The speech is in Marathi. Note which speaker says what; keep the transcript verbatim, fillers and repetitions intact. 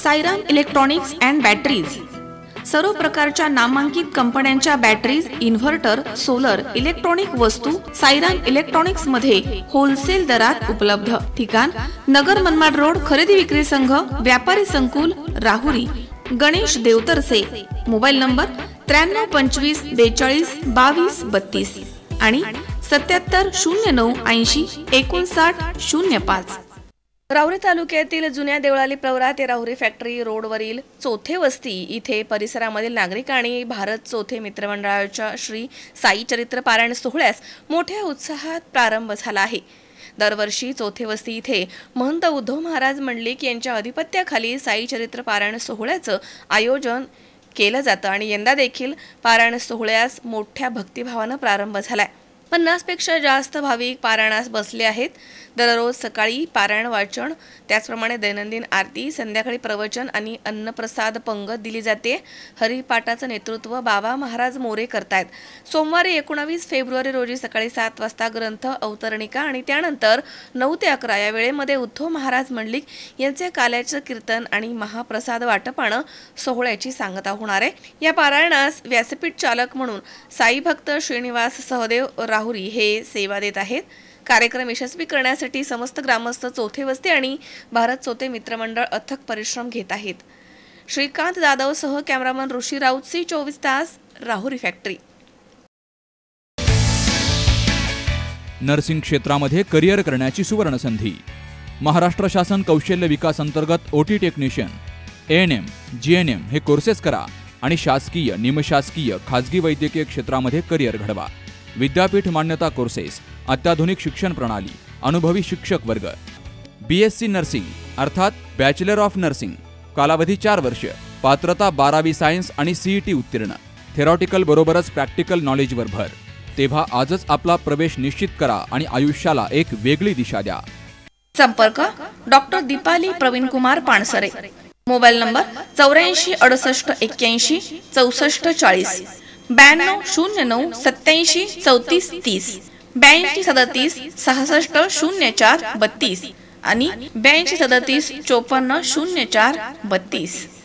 Speaker 1: साईराम इलेक्ट्रॉनिक्स अँड बॅटरीज सर्व प्रकारच्या नामांकित कंपन्यांच्या बॅटरीज, इन्व्हर्टर, सोलर, इलेक्ट्रॉनिक वस्तू साईराम इलेक्ट्रॉनिक्स मध्ये होलसेल दरात उपलब्ध। ठिकाण नगर मनमाड रोड, खरेदी विक्री संघ, व्यापारी संकुल, राहुरी। गणेश देवतरसे। मोबाईल नंबर त्र्याण्णव पंचवीस बेचाळीस बावीस बत्तीस आणि सत्याहत्तर शून्य नऊ ऐंशी एकोणसाठ शून्य पाच। राहुरी तालुक्यातील जुन्या देवळाली प्रवरा ते राहुरी फॅक्टरी रोडवरील चौथे वस्ती इथे परिसरामधील नागरिक आणि भारत चौथे मित्रमंडळाच्या श्री साई चरित्र पारायण सोहळ्यास मोठ्या उत्साहात प्रारंभ झाला आहे। दरवर्षी चौथे वस्ती इथे महंत उद्धव महाराज मंडलिक यांच्या अधिपत्याखाली साई चरित्र पारायण सोहळ्याचं आयोजन केलं जातं आणि यंदा देखील पारायण सोहळ्यास मोठ्या भक्तिभावानं प्रारंभ झालाय। पन्नास पेक्षा जास्त भाविक पारायणास बसले आहेत। दररोज सकाळी पारायण वाचन, त्याचप्रमाणे दैनंदिन आरती, संध्याकाळी प्रवचन आणि अन्नप्रसाद पंगत दिली जाते। हरिपाठाचं नेतृत्व बाबा महाराज मोरे करतायत। सोमवारी एकोणावीस फेब्रुवारी रोजी सकाळी सात वाजता ग्रंथ अवतरणिका आणि त्यानंतर नऊ ते अकरा या वेळेमध्ये उद्धव महाराज मंडलिक यांचे काल्याचं कीर्तन आणि महाप्रसाद वाटपानं सोहळ्याची सांगता होणार आहे। या पारायणास व्यासपीठ चालक म्हणून साई भक्त श्रीनिवास सहदेव राहुरी हे सेवा देत आहेत। कार्यक्रम यशस्वी करण्यासाठी समस्त ग्रामस्थ चौथे वस्ती आणि भारत चौथे मित्रमंडळ अथक परिश्रम घेत आहेत। श्रीकांत जाधव सह कॅमेरामन ऋषी राऊत, सी चोवीस तास, राहुरी फॅक्टरी।
Speaker 2: नर्सिंग क्षेत्रामध्ये करिअर करण्याची सुवर्ण संधी। महाराष्ट्र शासन कौशल्य विकास अंतर्गत ओटी टेक्निशियन, एएनएम, जीएनएम हे कोर्सेस करा आणि शासकीय, निमशासकीय, खाजगी वैद्यकीय क्षेत्रामध्ये करिअर घडवा। विद्यापीठ मान्यता कोर्सेस, अत्याधुनिक शिक्षण प्रणाली, अनुभवी शिक्षक वर्ग। बीएससी नर्सिंग अर्थात बॅचलर ऑफ नर्सिंग, कालावधी चार वर्ष, पात्रता बारावी सायन्स आणि सीईटी उत्तीर्ण, थेरॉटिकल बरोबरच प्रॅक्टिकल नॉलेजवर भर। तेव्हा आजच आपला प्रवेश निश्चित करा आणि आयुष्याला एक वेगळी दिशा द्या।
Speaker 1: संपर्क doctor Deepali Pravin Kumar Pansare. Mobile number चौऱ्याऐंशी अडुसष्ट एक्क्याऐंशी चौसष्ट चाळीस, ब्याण्णव शून्य नऊ सत्याऐंशी चौतीस तीस, ब्याऐंशी सदतीस सहासष्ट शून्य चार बत्तीस आणि ब्याऐंशी सदतीस चोपन्न शून्य चार बत्तीस।